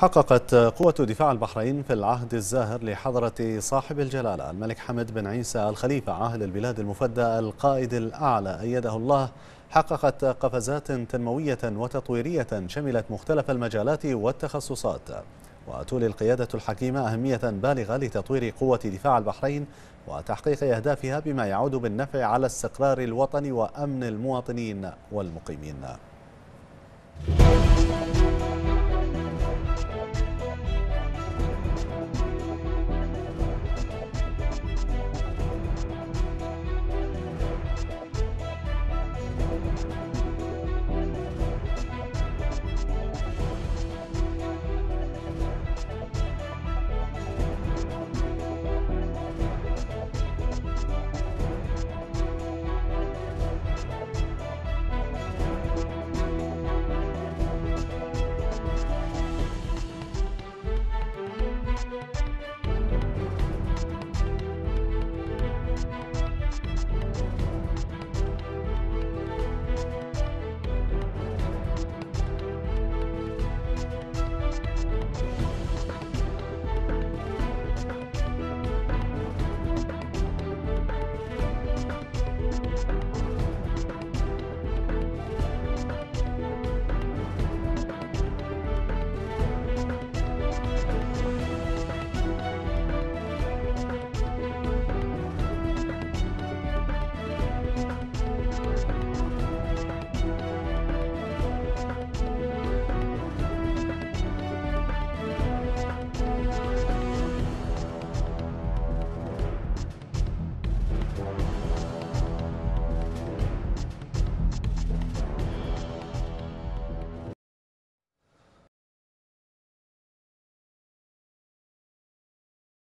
حققت قوة دفاع البحرين في العهد الزاهر لحضرة صاحب الجلالة الملك حمد بن عيسى الخليفة عاهل البلاد المفدى القائد الأعلى أيده الله. حققت قفزات تنموية وتطويرية شملت مختلف المجالات والتخصصات، وتولي القيادة الحكيمة أهمية بالغة لتطوير قوة دفاع البحرين وتحقيق أهدافها بما يعود بالنفع على استقرار الوطن وأمن المواطنين والمقيمين.